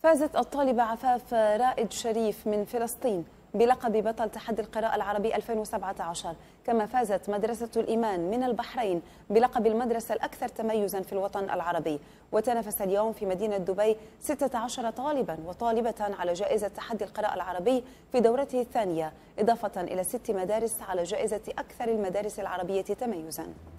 فازت الطالبة عفاف رائد شريف من فلسطين بلقب بطل تحدي القراءة العربي 2017، كما فازت مدرسة الإيمان من البحرين بلقب المدرسة الأكثر تميزا في الوطن العربي. وتنافس اليوم في مدينة دبي 16 طالبا وطالبة على جائزة تحدي القراءة العربي في دورته الثانية، إضافة إلى 6 مدارس على جائزة أكثر المدارس العربية تميزا.